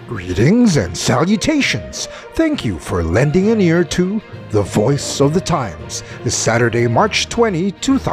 Greetings and salutations. Thank you for lending an ear to The Voice of the Times this Saturday, March 20,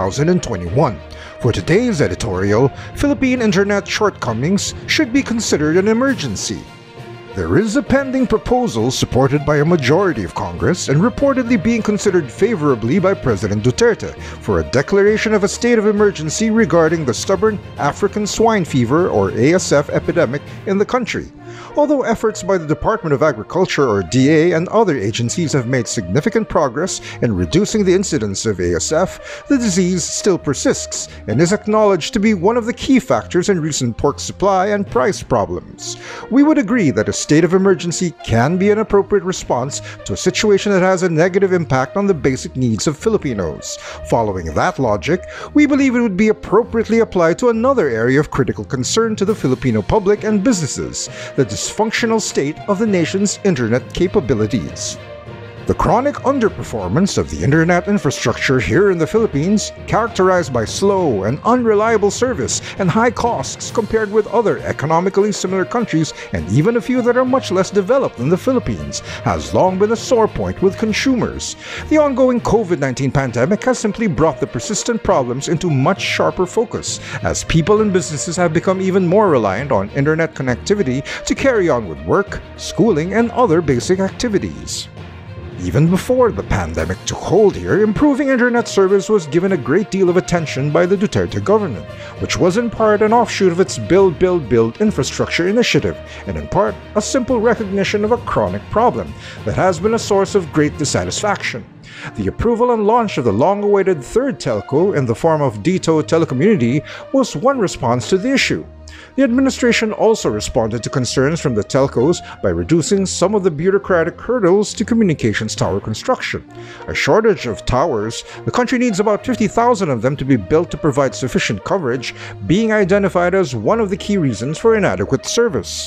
2021. For today's editorial, Philippine internet shortcomings should be considered an emergency. There is a pending proposal supported by a majority of Congress and reportedly being considered favorably by President Duterte for a declaration of a state of emergency regarding the stubborn African swine fever or ASF epidemic in the country. Although efforts by the Department of Agriculture or DA and other agencies have made significant progress in reducing the incidence of ASF, the disease still persists and is acknowledged to be one of the key factors in recent pork supply and price problems. We would agree that a state of emergency can be an appropriate response to a situation that has a negative impact on the basic needs of Filipinos. Following that logic, we believe it would be appropriately applied to another area of critical concern to the Filipino public and businesses, the dysfunctional state of the nation's internet capabilities. The chronic underperformance of the internet infrastructure here in the Philippines, characterized by slow and unreliable service and high costs compared with other economically similar countries and even a few that are much less developed than the Philippines, has long been a sore point with consumers. The ongoing COVID-19 pandemic has simply brought the persistent problems into much sharper focus, as people and businesses have become even more reliant on internet connectivity to carry on with work, schooling, and other basic activities. Even before the pandemic took hold here, improving internet service was given a great deal of attention by the Duterte government, which was in part an offshoot of its Build, Build, Build infrastructure initiative, and in part a simple recognition of a chronic problem that has been a source of great dissatisfaction. The approval and launch of the long-awaited third telco in the form of DITO Telecommunity was one response to the issue. The administration also responded to concerns from the telcos by reducing some of the bureaucratic hurdles to communications tower construction. A shortage of towers, the country needs about 50,000 of them to be built to provide sufficient coverage, being identified as one of the key reasons for inadequate service.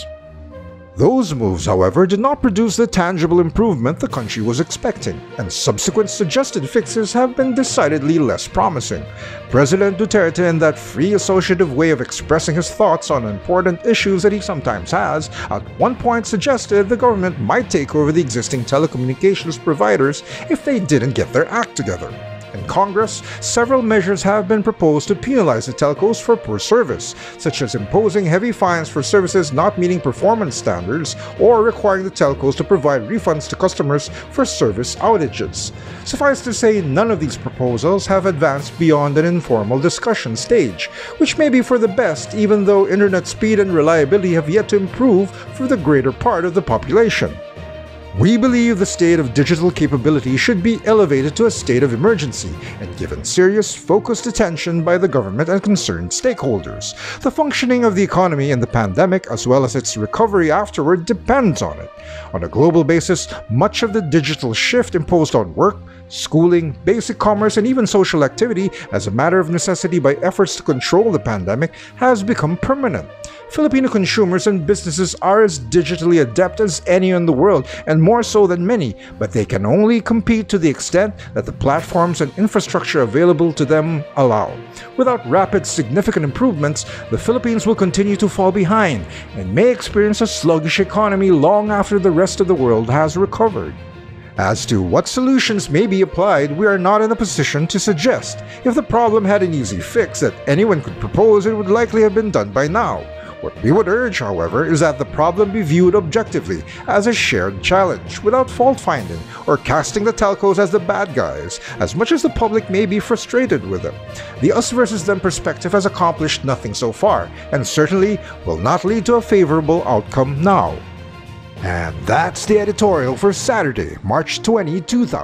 Those moves, however, did not produce the tangible improvement the country was expecting, and subsequent suggested fixes have been decidedly less promising. President Duterte, in that free associative way of expressing his thoughts on important issues that he sometimes has, at one point suggested the government might take over the existing telecommunications providers if they didn't get their act together. In Congress, several measures have been proposed to penalize the telcos for poor service, such as imposing heavy fines for services not meeting performance standards or requiring the telcos to provide refunds to customers for service outages. Suffice to say, none of these proposals have advanced beyond an informal discussion stage, which may be for the best even though internet speed and reliability have yet to improve for the greater part of the population. We believe the state of digital capability should be elevated to a state of emergency and given serious, focused attention by the government and concerned stakeholders. The functioning of the economy in the pandemic, as well as its recovery afterward, depends on it. On a global basis, much of the digital shift imposed on work, schooling, basic commerce, and even social activity as a matter of necessity by efforts to control the pandemic has become permanent. Filipino consumers and businesses are as digitally adept as any in the world, and more so than many, but they can only compete to the extent that the platforms and infrastructure available to them allow. Without rapid, significant improvements, the Philippines will continue to fall behind and may experience a sluggish economy long after the rest of the world has recovered. As to what solutions may be applied, we are not in a position to suggest. If the problem had an easy fix that anyone could propose, it would likely have been done by now. What we would urge, however, is that the problem be viewed objectively as a shared challenge, without fault-finding or casting the telcos as the bad guys, as much as the public may be frustrated with them. The us versus them perspective has accomplished nothing so far, and certainly will not lead to a favorable outcome now. And that's the editorial for Saturday, March 20,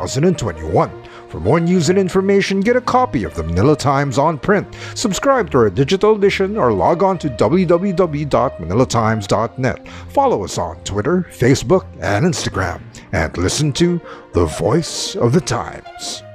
2021. For more news and information, get a copy of the Manila Times on print, subscribe to our digital edition, or log on to www.manilatimes.net. Follow us on Twitter, Facebook, and Instagram, and listen to The Voice of the Times.